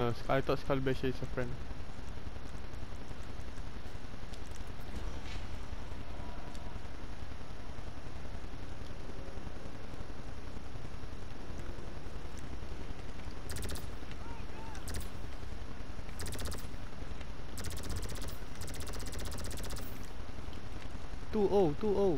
I thought Skullbasher is a friend. Two oh, 2-0.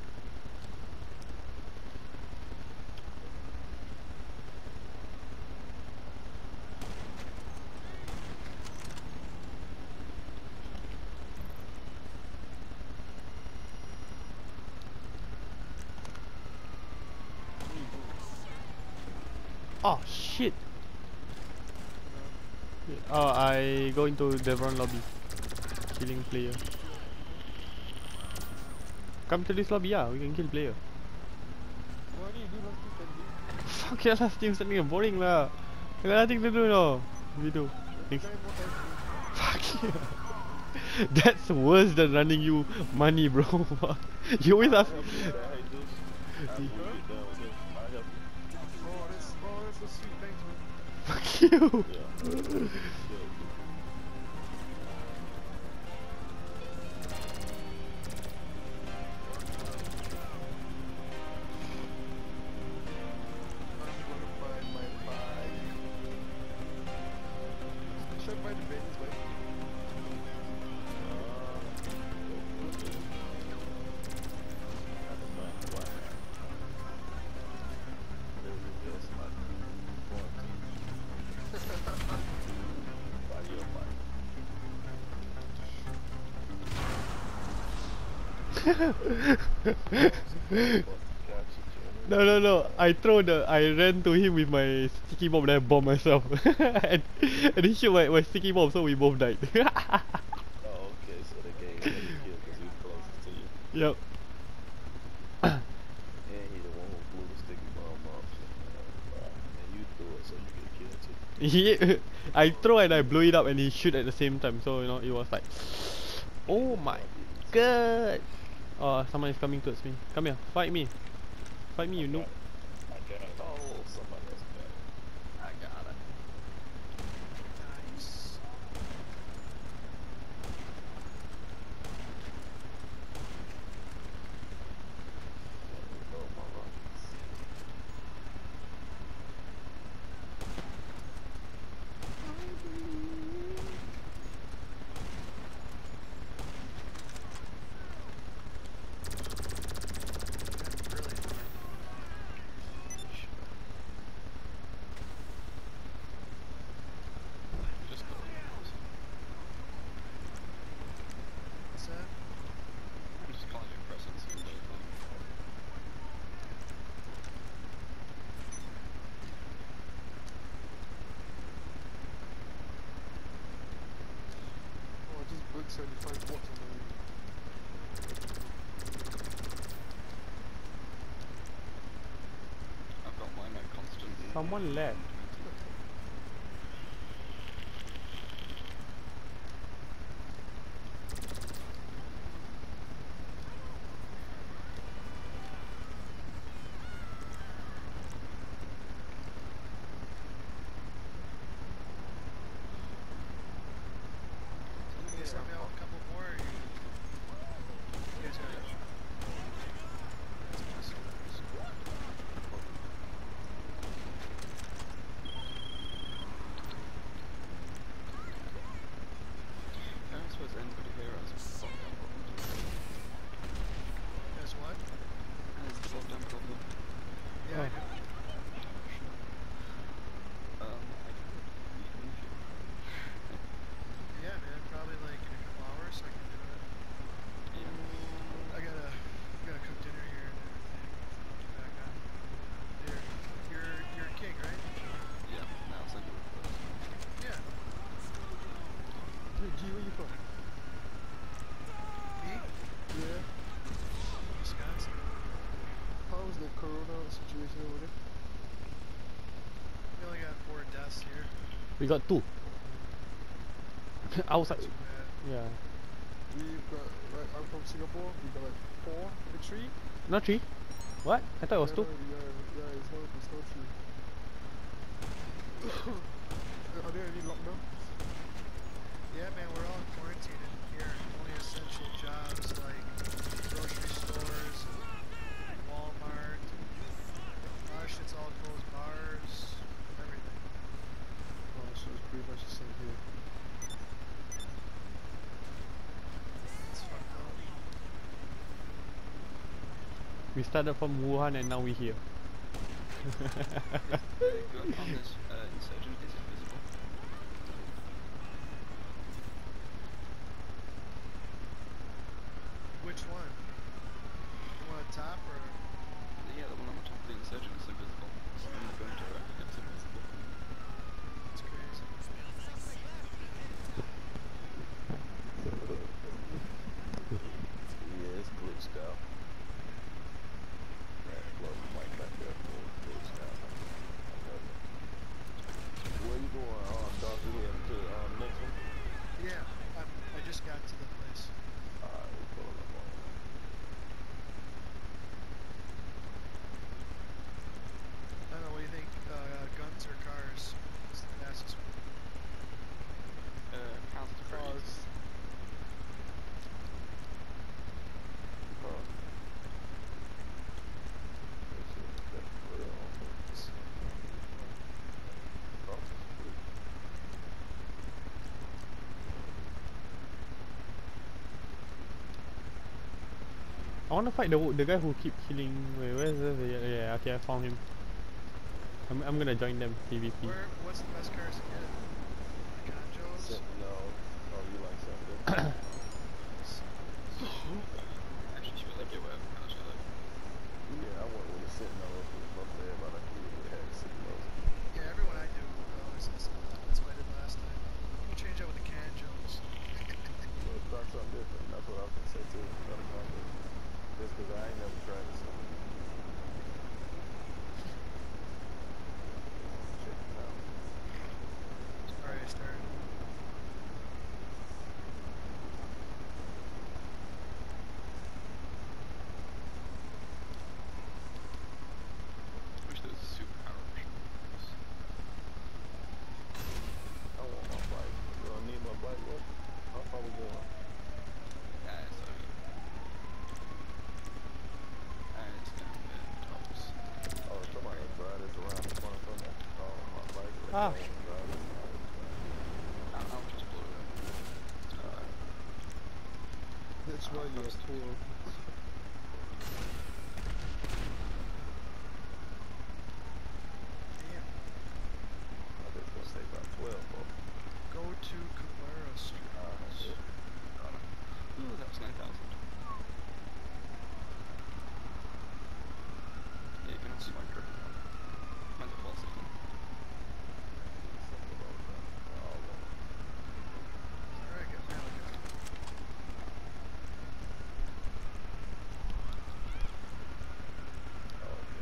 Oh shit! I go into Devron lobby, killing player. Come to this lobby, yeah, we can kill player. What do you do last weekend? Fuck your last team standing boring lah. I got nothing to do no. We do. Next. Fuck you. That's worse than running you money, bro. You always ask. Oh, that's so sweet, thanks, man. Fuck you. Should I buy the Benz, right? No. I ran to him with my sticky bomb, then I bomb myself. and he shoot my sticky bomb, so we both died. Oh, okay, so the game got you killed because he was closest to you. Yep. And he the one who blew the sticky bomb off. And you threw it so you get killed too. I throw and I blow it up, and he shoot at the same time. So you know, it was like, oh my god! Oh, someone is coming towards me. Come here, fight me, you noob. I got it. Oh, somebody else got it. I got it. Nice. Oh, my Rockets. What's that? I'm just calling your presence and Oh, I just booked 75 watts on the ring. I've got mine at constant. Someone left. Can you send me out a couple more? Or you guys got it? That's awesome. I don't suppose anybody here has a lockdown problem. Guess what? Has a lockdown problem. Yeah, I do. I can leave you. Yeah, man, probably like in a couple hours I can do it. Yeah. I gotta cook dinner here and everything. Back on. You're a king, right? Yeah, now I'll send you a request. Yeah. Hey, G, where you from? Me? Yeah. Wisconsin. How's the corona situation over there? We only got 4 deaths here. We got 2. Outside. Not too bad. Yeah. We've got, like, I'm from Singapore, we got like 4, like 3. Not 3? What? I thought it was 2. Yeah, it's not 3. Are there any lockdown? Yeah, man, we're all quarantined in here. Only essential jobs like grocery stores, Walmart. Shit's all closed. Bars, everything. Oh, so it's pretty much the same here. It's fucked up. We started from Wuhan and now we're here. The gun on this insurgent is invisible. Which one? The one on top or? Yeah, the one on the top of the insurgent is invisible. So when the gun directly hits invisible. It's crazy. Yeah, it's glitched out. Man, close the mic back there for glitched out. Where you going, Doc? You heading to the next one? Yeah, I just got to the place. Alright, we're pulling up on it. I don't know, what do you think? Guns or cars? It's the fastest one. Cars is pretty Cars. Huh. Let's see if that's real. Let's see. Cross the street. I wanna fight the guy who keep killing. Wait, where's this? Yeah, okay, I found him. I'm gonna join them PvP. What's the best cars to get? The Conjos? No. Oh, you like something? actually should like it whatever kind of shit like. Yeah, I went with the Sentinel. It was up there, but I knew it had Sentinels. Yeah, everyone I do always says that's what I did last time. We'll change out with the Conjos. So start something different. That's what I was gonna say too. Start something different. Just 'cause I ain't never tried this. Check it out. Alright, I started. Wish there was a superpower version of this. I want my bike. You don't need my bike, what? How far we going? So it's down there, tops. Oh, somebody drive this around the corner from me. Oh, my bike. Ah. Drive this around. I'll just blow it up. It's alright. That's why you're poor. Damn. I think it's gonna take about 12, bro. Go to Cabrera Street. Shit. Ooh, that was 9,000. Yeah, you can also like her. My default setting. Something about that. Oh, well. Alright, get my other guy. Oh, okay.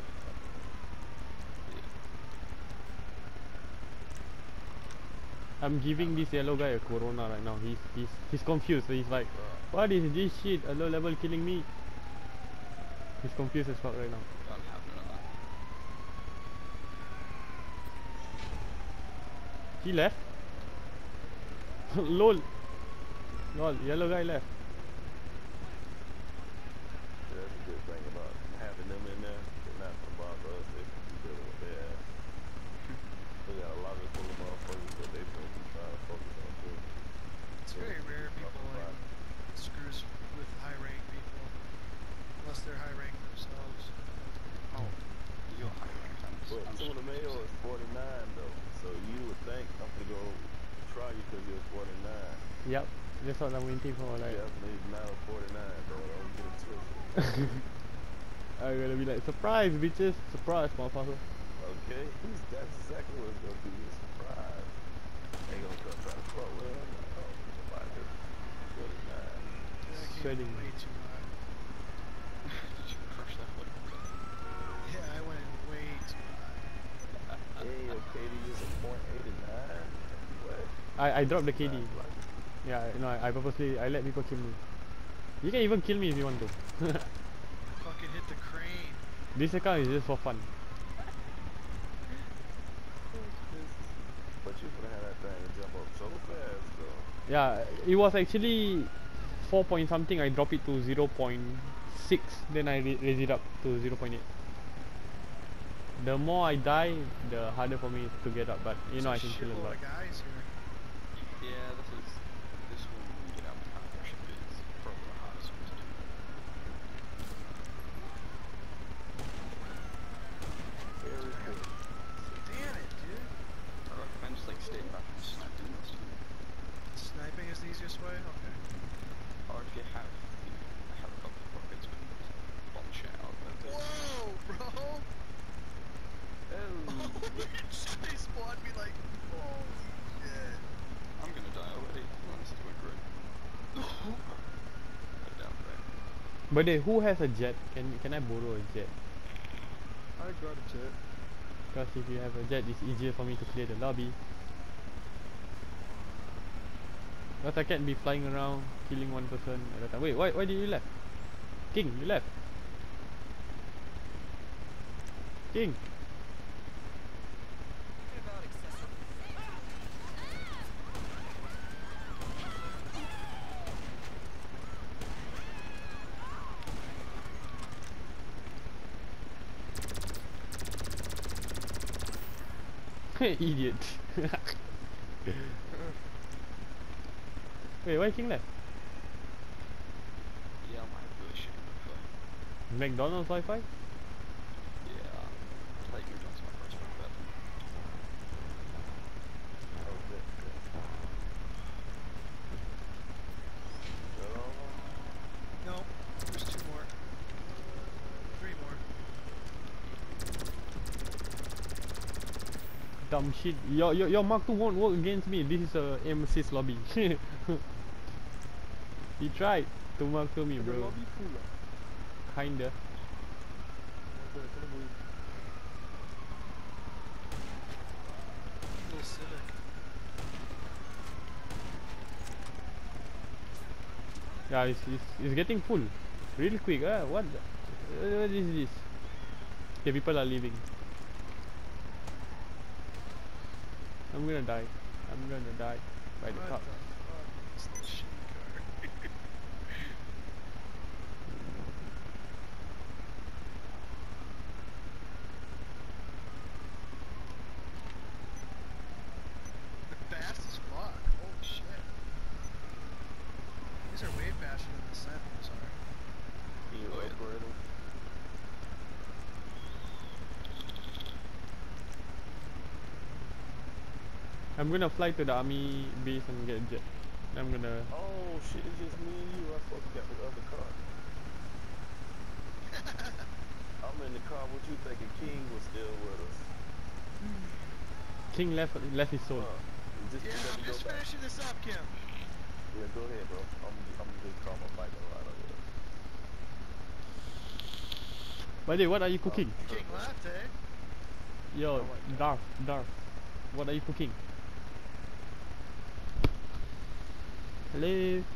I'm giving this yellow guy a corona right now. He's confused. So he's like, what is this shit? A low level killing me. He's confused as fuck right now. I'm having none of that. He left. Lol. Lol. Yellow guy left. Yeah, that's a good thing about having them in there. They're not gonna bother us. They can be dealing with their ass. We got a lot of full of motherfuckers that they supposed to be trying to focus on too. It's very rare people like screws with high rank people. Unless they're high rank themselves. Oh, you're high ranked. But some of the mayo is 49 though. So you would think I'm gonna go try you because you're 49. Yep. That's what I'm waiting for. Like, Definitely not a 49 though. Don't get it twisted. I'm gonna be like, surprise, bitches. Surprise, motherfucker. Okay, that's exactly what it's gonna be. A surprise. Ain't gonna come try to fuck with him. Oh, somebody just 49. That came Shredding. way too high. Did you crush that one? Yeah, I went way too high. Hey, your KD is a .89. What? I dropped the KD. Sounds like it. Yeah, no, I purposely, I let people kill me. You can even kill me if you want to. Fucking hit the crane. This account is just for fun. But you gonna have that Yeah, it was actually 4 point something. I dropped it to 0.6, then I raise it up to 0.8. The more I die, the harder for me to get up. But you know, I can kill a shitload lot. of guys here. Yeah, this one when you get out the high pressure bit is probably the hardest one to do. Very cool. Damn it, dude. I recommend just like staying back and sniping most of them. Sniping is the easiest way? Okay. Or if you have, have a couple of rockets with bomb shit out there too. Whoa, bro! Oh, They spawned me like, holy shit. I'm gonna die already. Oh, this is going great. I doubt that. But who has a jet? Can I borrow a jet? I got a jet. Because if you have a jet, it's easier for me to clear the lobby. Because I can't be flying around killing one person at a time. Wait, why did you left? King, you left. King. Idiot. Wait, why King left? Yeah, I might have really shit Wi-Fi. McDonald's Wi-Fi? Yeah, like moved on to my first one, but No, there's 2 more. 3 more. Dumb shit. Your Mark 2 won't work against me. This is a aim assist lobby. He tried to Mark 2 me, The bro. lobby full lah. Kinda. Kena boleh. Little Civic. Yeah, it's getting full. Real quick, what is this? Okay, people are leaving. I'm gonna die. By the What cops. the fuck? This little shitty car. They're fast as fuck. Holy shit. These are way faster than the Sentinels are. you Oh, yeah. upgrade them? I'm gonna fly to the army base and get a jet. I'm gonna. Oh shit, it's just me and you. I supposed to get the other car. I'm in the car. What you thinking? King was still with us. King left his soul. Just Yeah, let I'm me go just back. finishing this up, Kim. Yeah, go ahead, bro. I'm just call my bike right over there. By the way, what are you cooking? King left, eh? Yo, Darth. What are you cooking? Hello.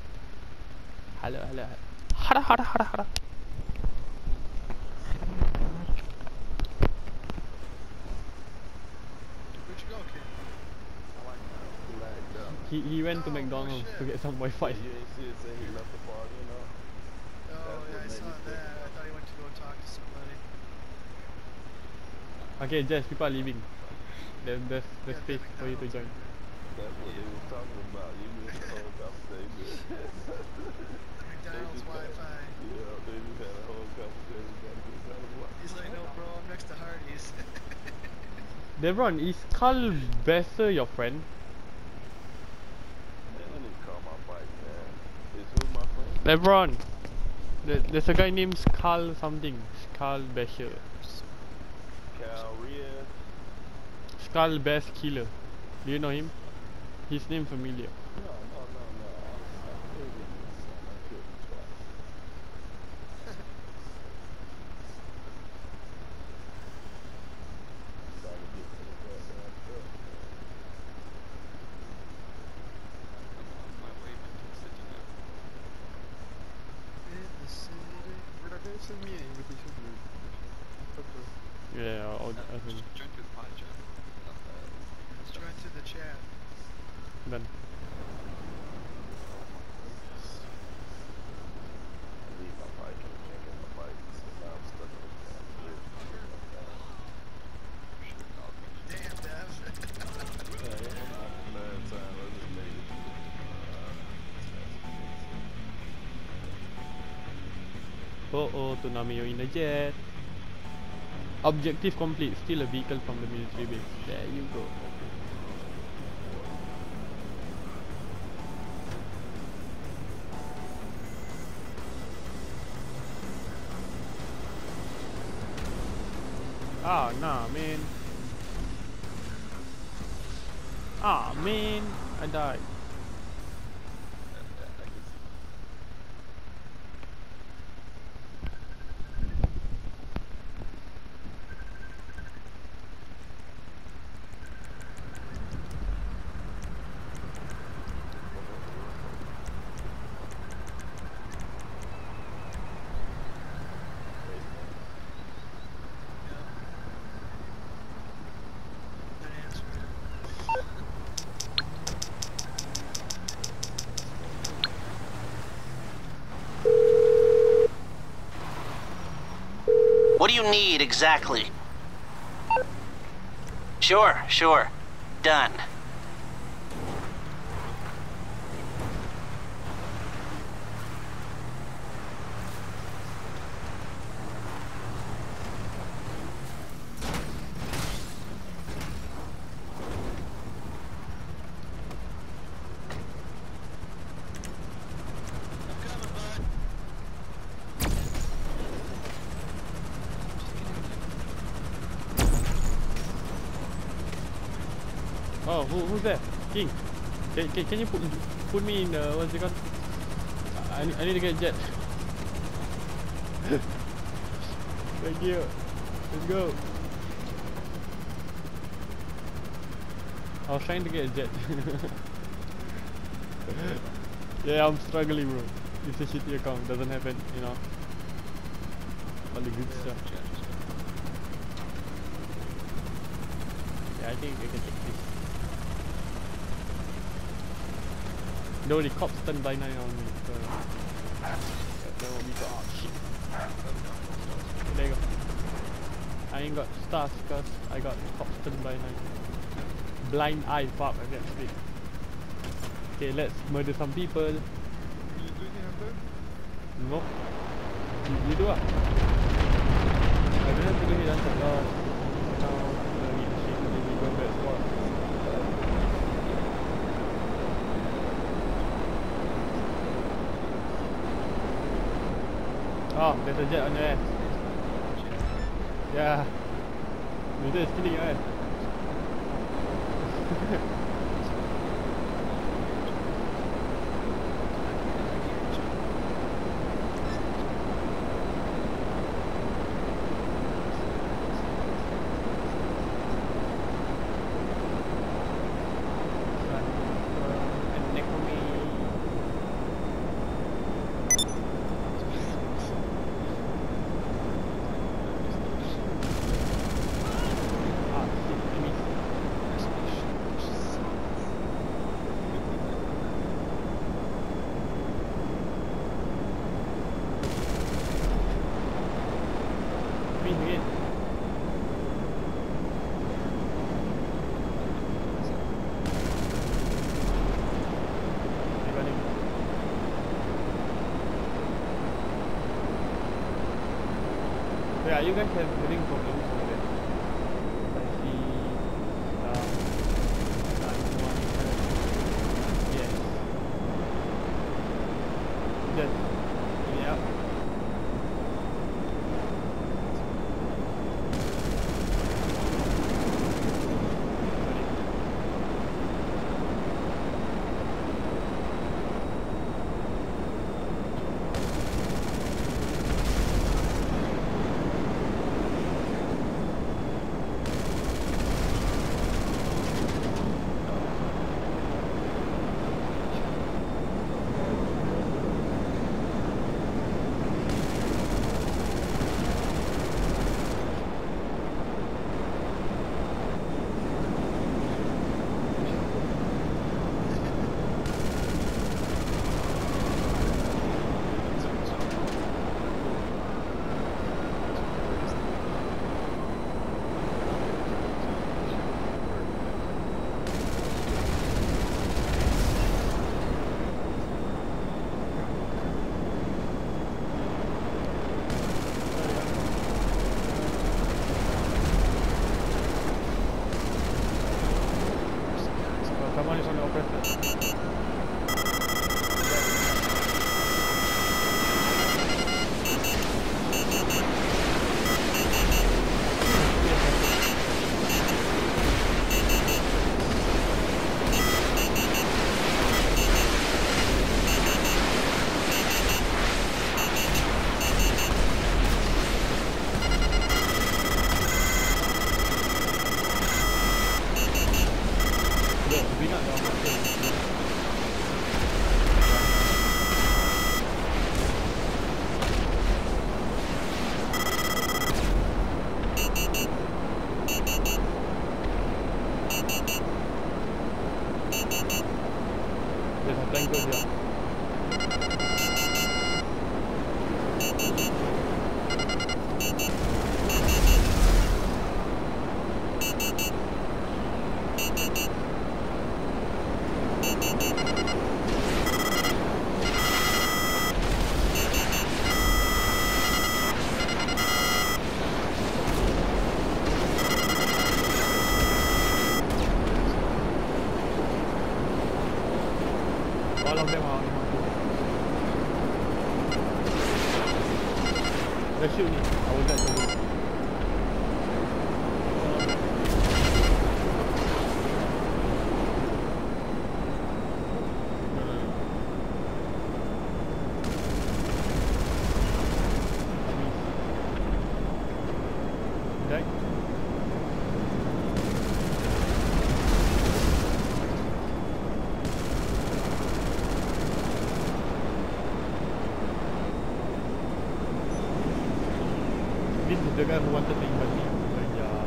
Hara. Where'd you go, King? Lagged out. He went to Oh, McDonald's shit. to get some Wi-Fi. You ain't see it say he left the party, you know? Oh, That's yeah, what I made saw me think that. I about thought he went to go talk to somebody. Okay, Jess, people are leaving. There's Yeah, space for you to join. That's what they was talking about. You missed the whole conversation. McDonald's Wi-Fi. Yeah, they just had a whole conversation about McDonald's. He's like, no, bro, I'm next to Hardee's. Devron, is Carl Besser your friend? Man, I need to call my bike, man. Is who my friend? Devron, there's a guy named Carl something. Carl Besser. Cal Ria. Skull Bass Killer. Do you know him? His name familiar. No. I killed him once. I killed him twice. I'm trying to get to the goddamn truck, man. I'm on my way back to the city now. In the city. Brother, can you send me an invitation to the okay. Yeah, I'll Just join through the pie chat. Let's join through the chat. done. Oh, Toonami, you're in a jet. Objective complete. Steal a vehicle from the military base. There you go. Ah, nah, man. Ah, man. I died. Good answer. What do you need exactly? Sure. Done. I'm coming, bud. Oh, who's that? King. Can you put me in what's it called? I need to get a jet. Thank you. Let's go. I was trying to get a jet. Yeah, I'm struggling, bro. It's a shitty account. Doesn't have it, you know. All the good stuff. Yeah, I think I can take this. No, the cops turned by 9 on me. So there will be oh shit. There you go. I ain't got stars because I got cops turned by 9. Blind eye fuck, I get sick. Okay, let's murder some people. You doing it, Hunter? No. You do what? I don't have to do it until now the leadership will go back to work. Oh, there's a jet on your ass. Yeah. You're just killing your ass. Again. Yeah, you guys have having problems with it. I see yes. Just yeah. Let's shoot me. I will get to you. Okay. This is the guy who wanted to invite me. But yeah.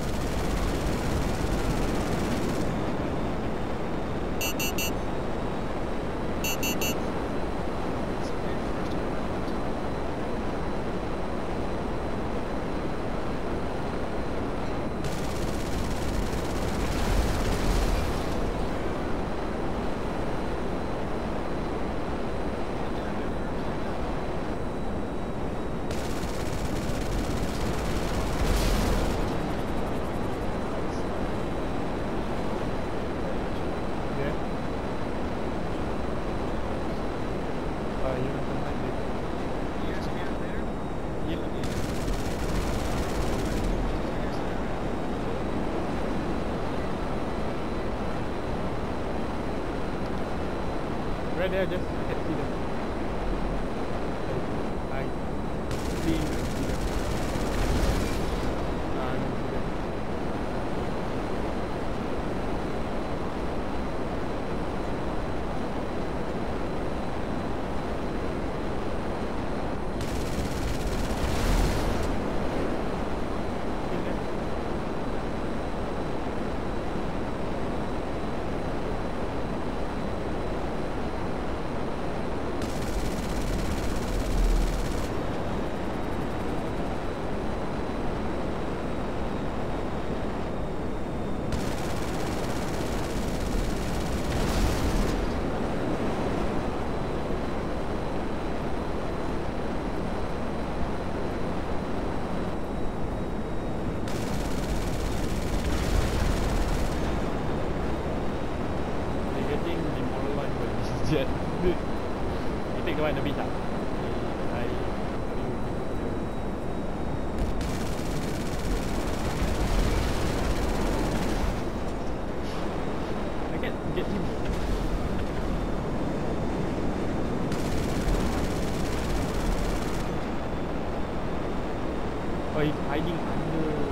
You want to come back later? You guys meet up later? Right there, just I can see them. I see them. I don't see them. Jet. You take the one in the beach ah? I can't get him. Oh, he's hiding under.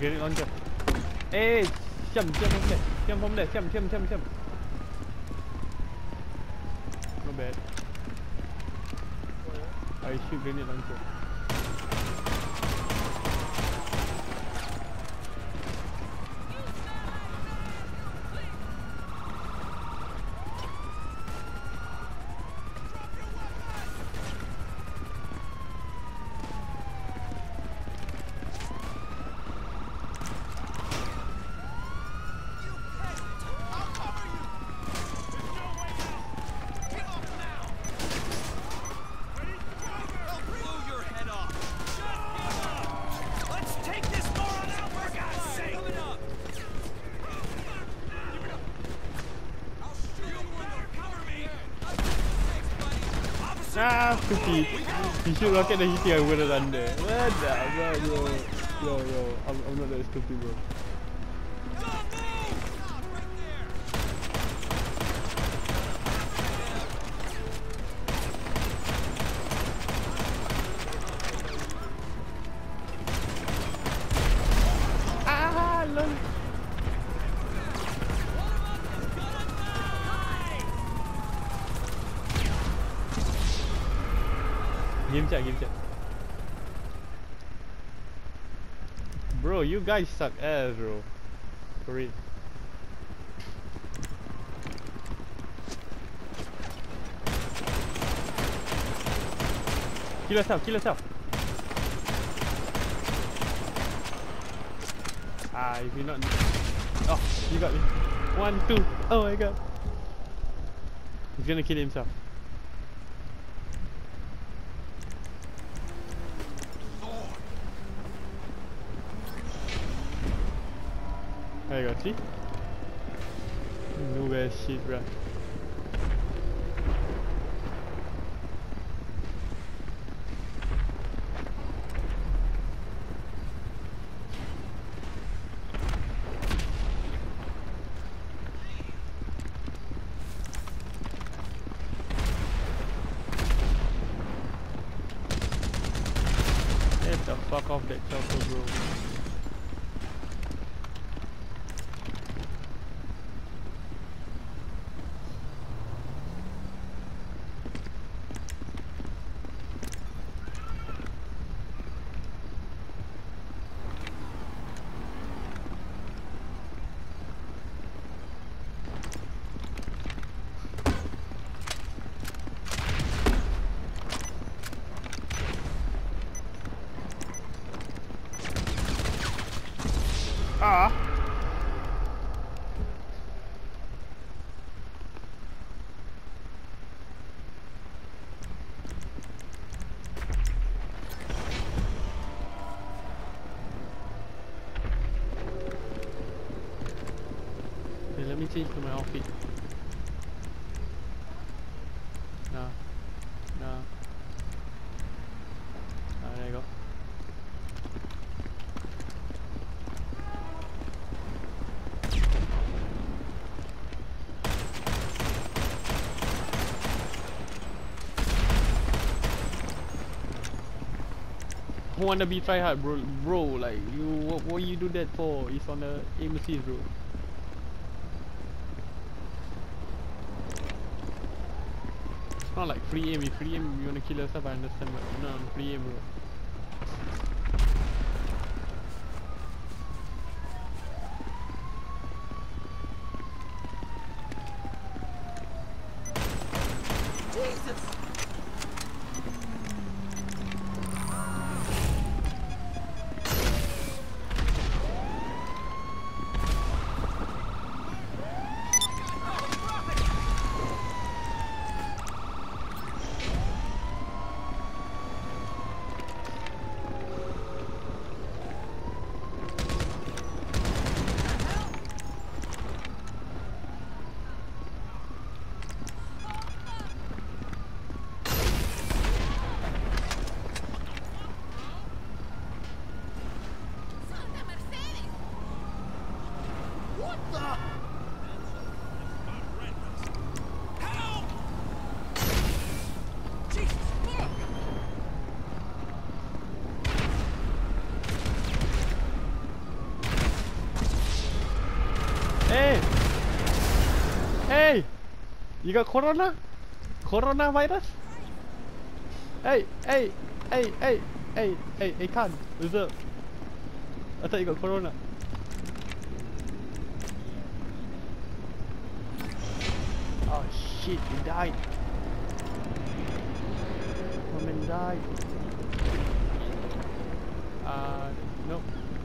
grenade launcher. Eh, Siam from there. Siam from there. Siam. Not bad. I shoot grenade launcher. Ah, stupid. He shoot rocket then he think I'm gonna run there. What the bro? Yo, I'm not that stupid, bro. Ah, lol. Game chat. Bro, you guys suck ass, bro. For real. Kill yourself. Ah, if you're not. Oh, you got me. 1, 2. Oh my god. He's gonna kill himself. There you go, see? No bad shit, bruh. Get the fuck off that chopper, bro. Ah. Okay, let me change to my outfit. Nah. There you go. Who wanna be try hard, bro? Like you, what you do that for? It's on the aim assist, bro. It's not like free aim. If free aim, you wanna kill yourself, I understand, but you're not on free aim, bro. You got corona? Coronavirus? Hey, hey, hey, hey, hey, hey, hey, Khan, what's up? I thought you got corona. Oh shit, you died. My man died. Nope.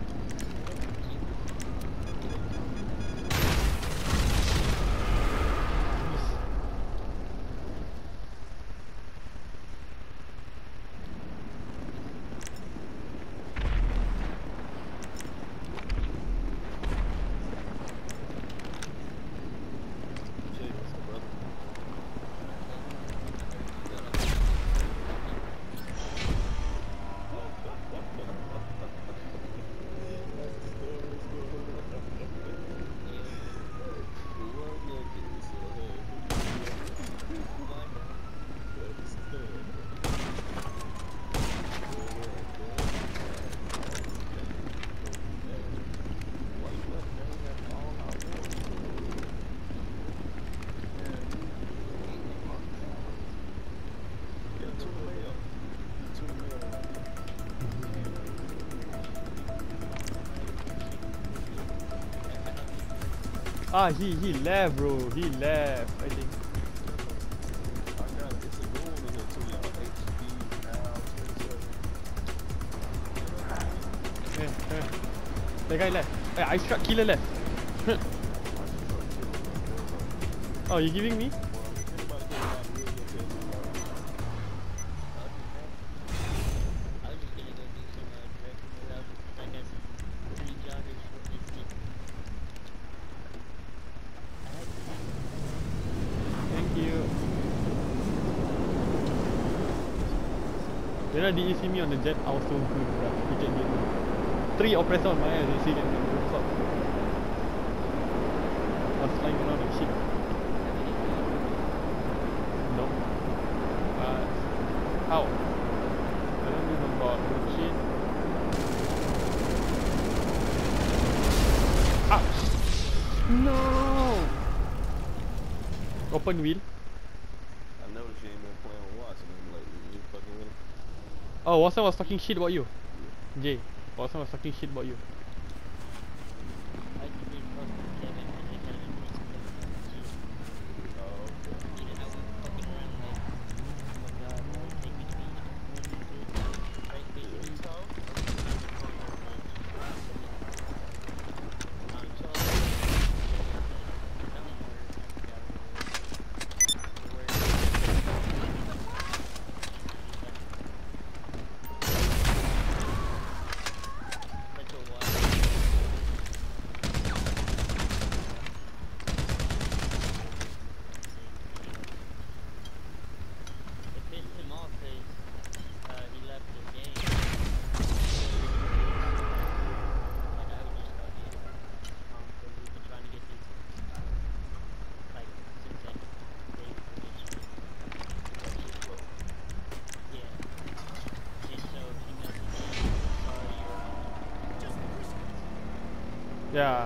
Ah, he left, bro. He left, I think. I got it. It's a goal in here too, y'all. HB now 27. The guy left. Hey, I struck killer left. Oh, you giving me? Did you see me on the jet? I was so good, bro. You can get me. 3 oppressor on my ass, you see them in the rooftop. I was flying around like shit. No. How? I don't even know about shit. Ah! No! Open wheel. I noticed you ain't been playing with Watson lately. You fucking with him? Oh, Watson was talking shit about you. Jay, Watson was talking shit about you. Yeah.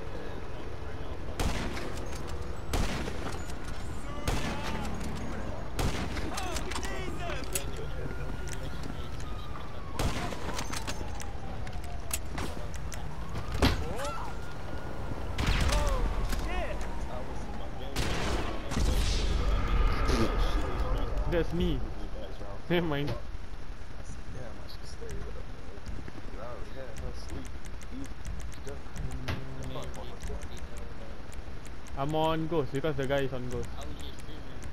That's me. Never mind. I said, damn, I should stay with him. I already had her sleep. I'm on Ghost because the guy is on Ghost. I was just sitting there,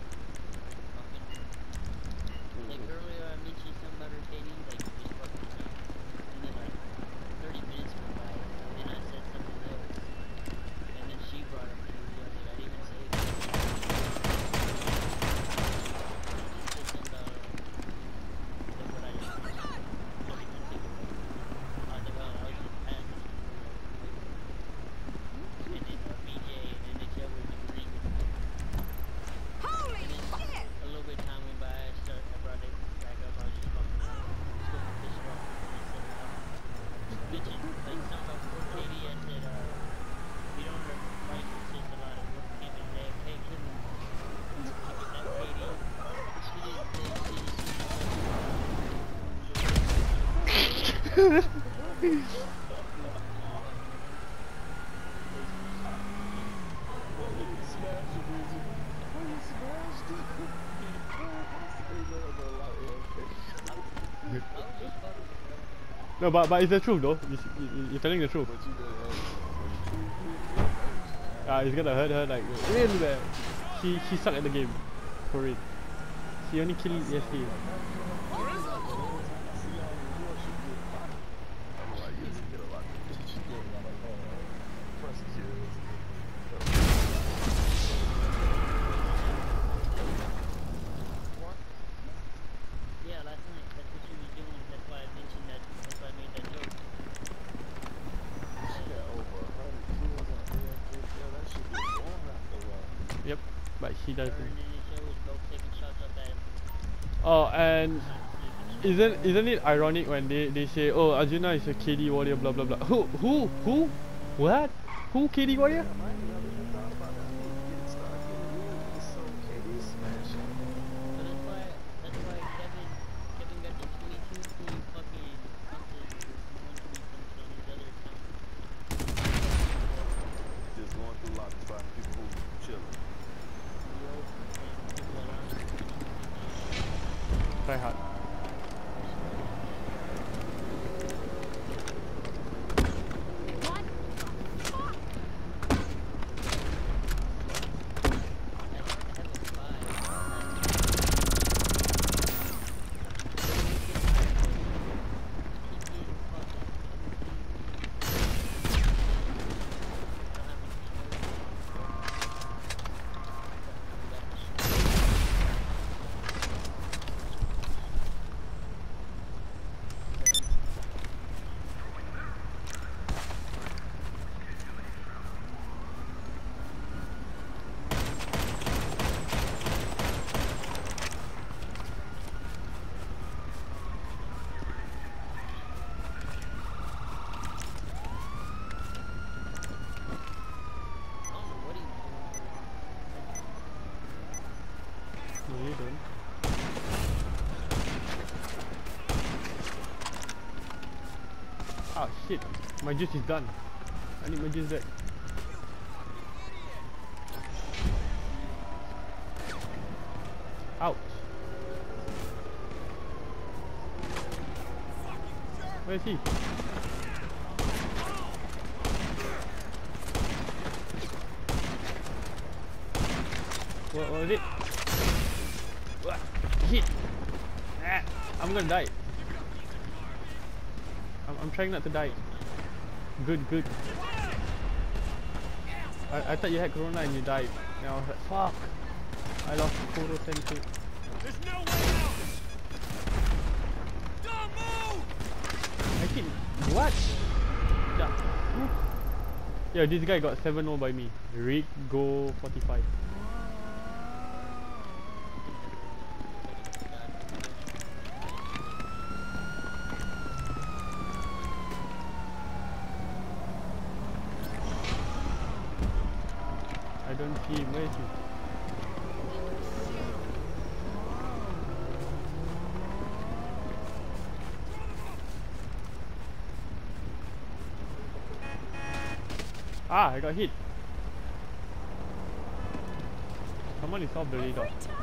like earlier I mentioned something about her Katie, like just fucking around. And then like 30 minutes went by, and then I said something else. And then she brought up the video that I didn't even say it. She said something about what I just mentioned. I was like, oh, I was just passing. And then BJ and NHL was agreeing with me. No, but it's the truth though. You're telling the truth. It's gonna hurt her like really bad. She sucked at the game. For real. She only killed ESK. Yeah, last night. That's what she was doing. That's why I mentioned that. That's why I made that joke. Yep, but she Her doesn't. and Initio was both taking shots up at him. Oh, and isn't it ironic when they say, oh, Arjuna is a KD warrior, blah blah blah. Who? What? Who KD warrior? So that's why Kevin got the 22 point fucking punches with 120 punches on his other account. Just going through lots of spots, people who chilling. Try hard. No, you don't. Ah shit, my juice is done. I need my juice back. Ouch. Where is he? What was it? What? Hit! Ah, I'm gonna die. I'm trying not to die. Good. I thought you had corona and you died. And I was like, fuck! I lost Kuro Sensei. There's no way out! Don't move! I keep... What? Yeah, this guy got 7-0 by me. Rick Go 45. I don't see him. Where is he? Ah, I got hit. Someone is off the radar.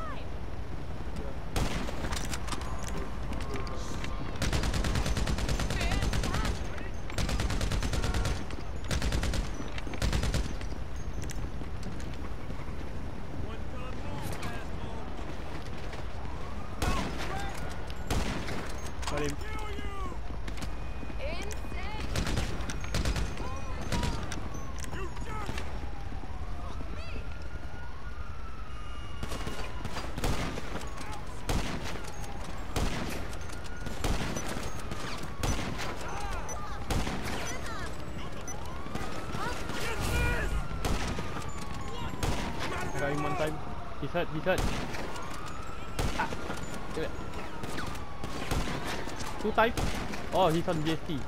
Got him. I got him one time. He's hurt. Ah, give it. 2 times? Oh, he's on GST.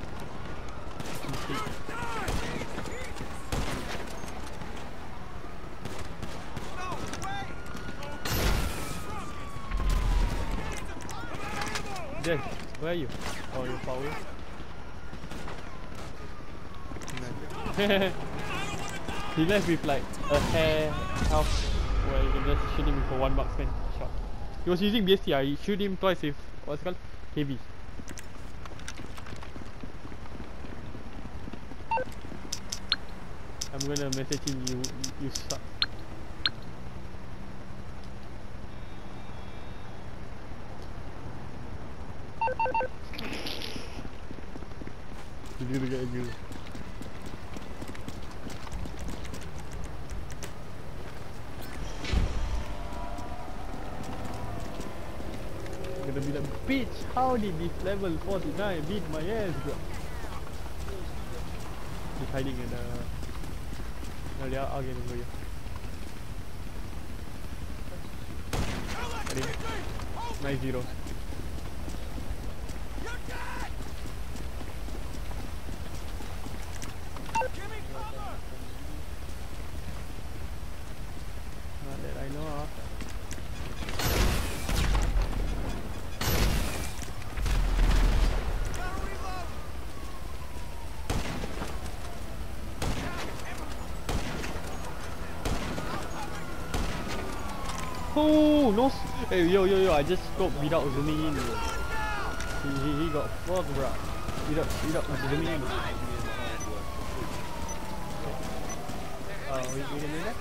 Jess, where are you? Oh, you're far away. He left with like a hair health where you can just shoot him for one marksman shot. He was using BST, I shoot him twice with what's it called? Heavy. I'm gonna message him, you suck. He's gonna get angry. Gonna be like, bitch, how did this level 49 beat my ass, bro? He's hiding in the... No, I'll get him for you. Ready? 9-0. Not that I know of. Oh no! Hey yo, I just scoped without zooming in. He got fucked, bro. Without zooming in. We can do that?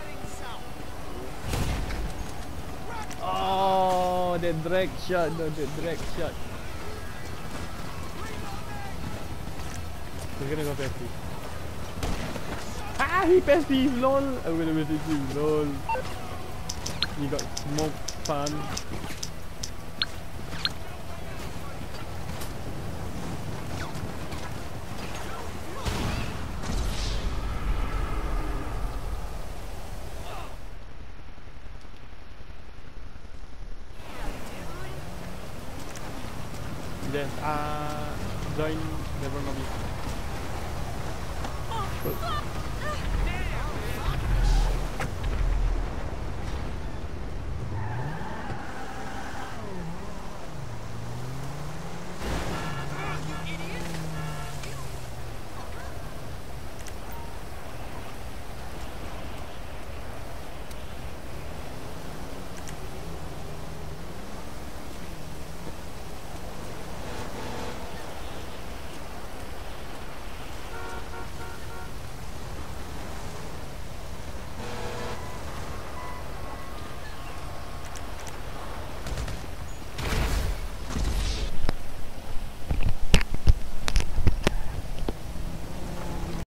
Oh, the drag shot, no, the drag shot. He's gonna go passive. Ah, he passive, lol. I'm gonna message him, lol. He got smoked, fun. Yes, join never know me.